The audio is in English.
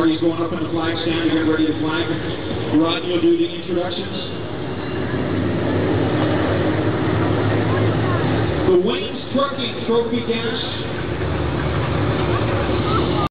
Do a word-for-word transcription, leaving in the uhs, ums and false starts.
Marty's going up on the flag stand to get ready to flag. Rodney will do the introductions. The Wayne's Trucking Trophy Dash